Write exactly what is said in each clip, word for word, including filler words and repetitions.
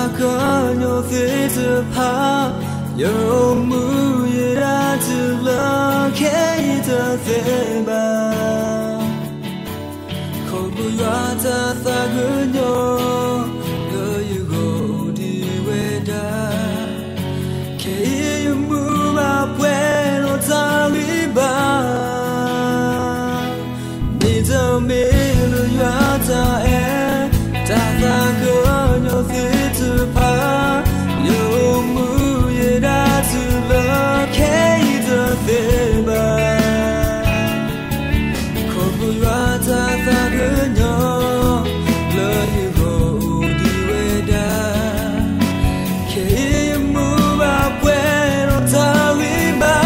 có nhau thế giờ pa yêu mu ye ra từ lỡ khi giờ thế ba không bao giờ ta gỡ nhau lỡ yêu go đi về đã khi yêu mu mà quên nó ta đi ba bây giờ mình lỡ yêu ta em ta ta gỡ nhau thế giờ pa yêu mu ye ra từ lỡ khi giờ thế ba không bao giờ ta gỡ nhau lỡ yêu go đi về đã khi yêu mu mà quên nó ta đi ba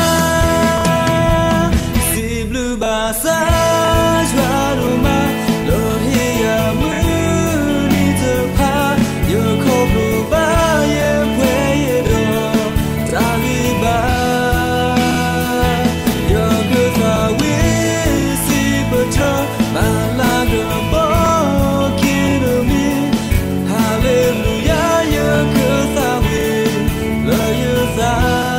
si blue ba sa joa ro ma lỡ hiya mu ni to pa yo ko blue ba ye quê ye do ta đi ba yo go ta we si but ba la go bo ki do mi hallelujah yo go ta we lỡ yêu ta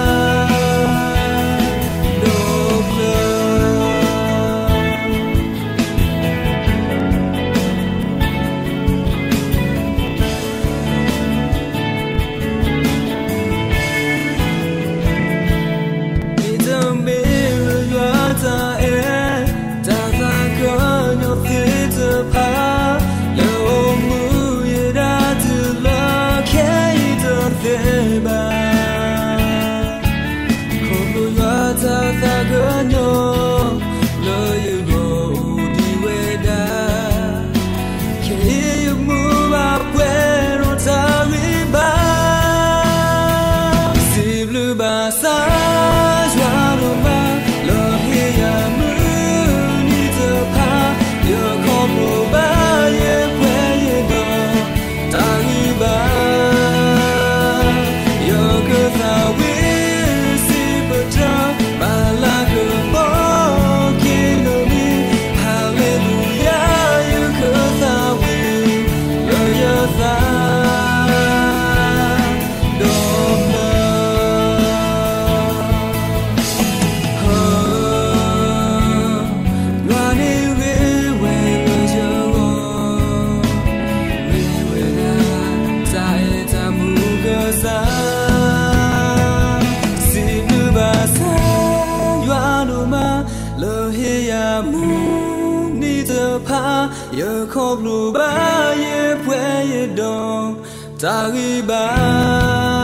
yo ko blue ba ye pwe ye dong ta gi ba